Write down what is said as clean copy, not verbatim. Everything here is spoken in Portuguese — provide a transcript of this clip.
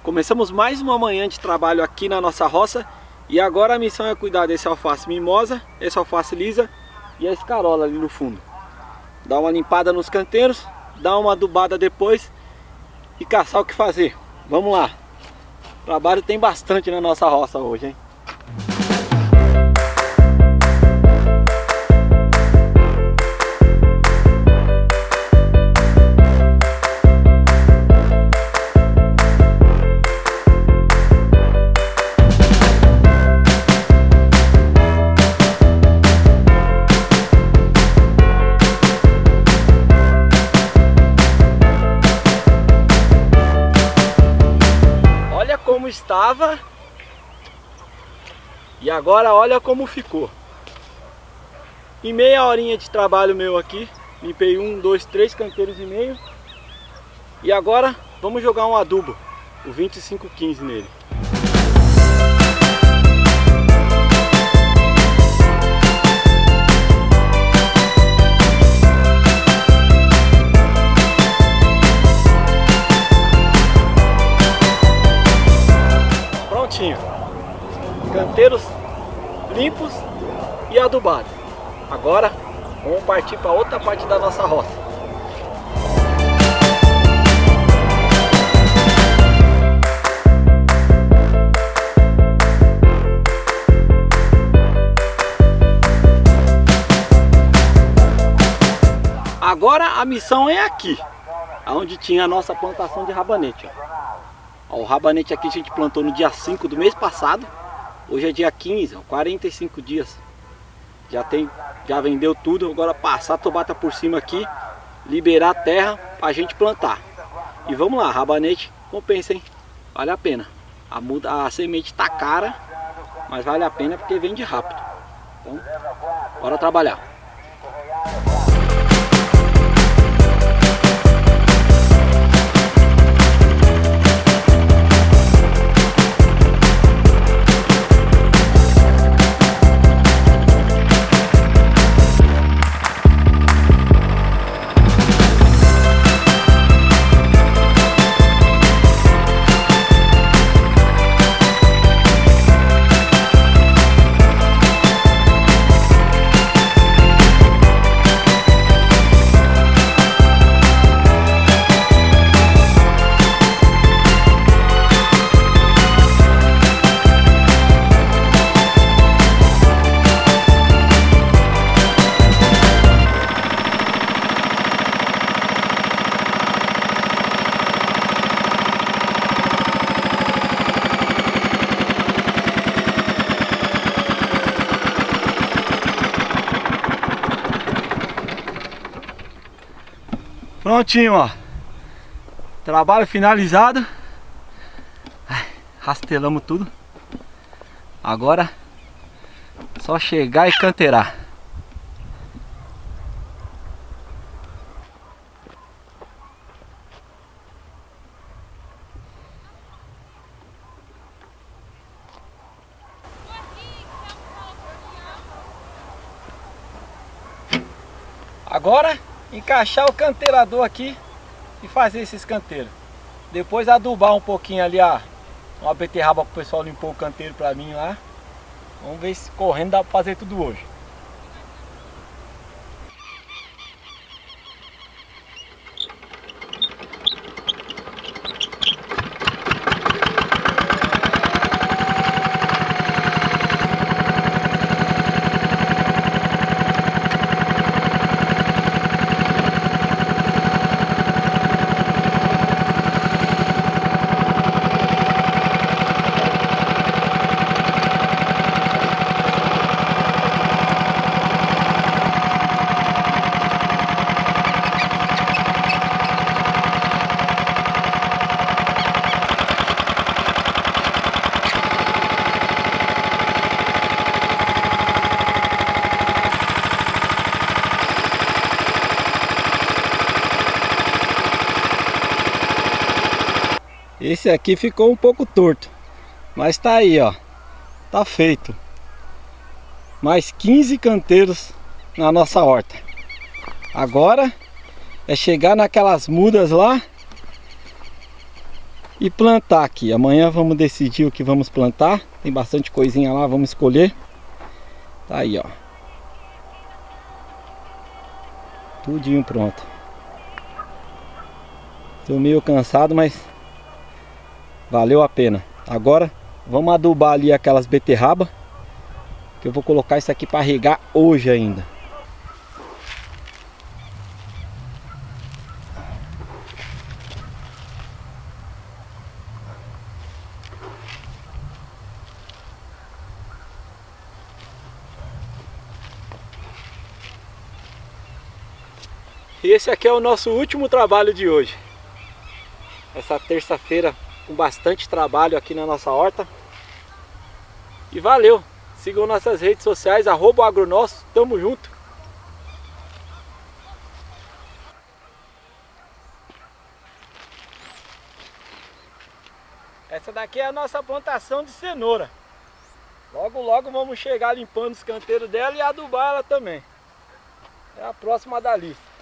Começamos mais uma manhã de trabalho aqui na nossa roça. E agora a missão é cuidar desse alface mimosa, esse alface lisa e a escarola ali no fundo. Dar uma limpada nos canteiros, dar uma adubada depois e caçar o que fazer. Vamos lá. Trabalho tem bastante na nossa roça hoje, hein? Como estava e agora olha como ficou. Em meia horinha de trabalho meu aqui, limpei 1, 2, 3 canteiros e meio. E agora vamos jogar um adubo, o 2515 nele. Canteiros limpos e adubados. Agora vamos partir para outra parte da nossa roça. Agora a missão é aqui, onde tinha a nossa plantação de rabanete. Ó, o rabanete aqui a gente plantou no dia 5 do mês passado. Hoje é dia 15, 45 dias. Já vendeu tudo. Agora passar a tobata por cima aqui, liberar a terra pra gente plantar. E vamos lá, rabanete compensa, hein? Vale a pena. A semente tá cara, mas vale a pena porque vende rápido. Então, bora trabalhar. Prontinho, ó. Trabalho finalizado. Rastelamos tudo. Agora só chegar e canteirar. Agora encaixar o canteirador aqui e fazer esses canteiros. Depois adubar um pouquinho ali uma beterraba que o pessoal limpou o canteiro pra mim lá. Vamos ver se correndo dá pra fazer tudo hoje. Esse aqui ficou um pouco torto, mas tá aí, ó, tá feito. Mais 15 canteiros na nossa horta. Agora é chegar naquelas mudas lá e plantar aqui. Amanhã vamos decidir o que vamos plantar. Tem bastante coisinha lá, vamos escolher. Tá aí, ó. Tudinho pronto. Tô meio cansado, mas valeu a pena. Agora vamos adubar ali aquelas beterraba, que eu vou colocar isso aqui para regar hoje ainda. E esse aqui é o nosso último trabalho de hoje. Essa terça-feira com bastante trabalho aqui na nossa horta. E valeu! Sigam nossas redes sociais, @agronosso, tamo junto! Essa daqui é a nossa plantação de cenoura. Logo logo vamos chegar limpando os canteiros dela e adubar ela também. É a próxima da lista.